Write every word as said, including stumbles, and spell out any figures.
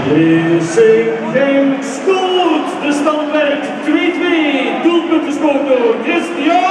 genk scoort. De stand werkt twee twee. Doelpunt gescoord door Christian.